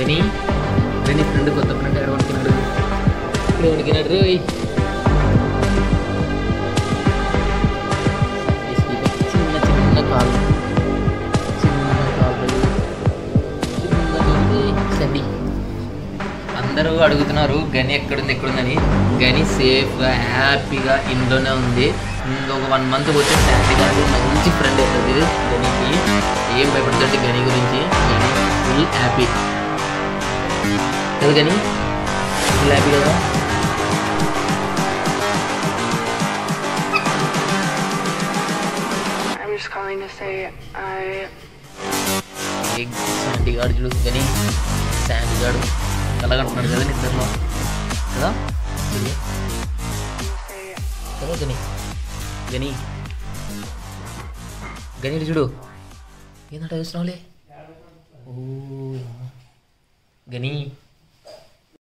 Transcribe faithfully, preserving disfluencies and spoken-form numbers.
గని గని ఫ్రెండ్ కొత్త ఫ్రెండ్ ఎక్కడ వణికినాడు ఇక్కడ వణికినాడు రే చిన్న చిన్న కాలు చిన్న కాలు చిన్నది సండి అందరూ అడుగుతున్నారు గని ఎక్కడుంది ఎక్కడుందని గని సేఫ్గా హ్యాపీగా ఇంట్లోనే ఉంది ఇంకొక వన్ మంత్ వచ్చే శాంతి గారు మంచి ఫ్రెండ్ అవుతుంది గనికి ఏం భయపడుతుంది గని గురించి గని ఫుల్ హ్యాపీ కదా గని ఫుల్ హ్యాపీ కదా శాంతి గారు చూడు గని శాంతి గారు కలగంటున్నాడు కదా నిద్రలో కదా కదా గని గని గని చూడు ఏంటంటే చూస్తున్నావులే ఓ గని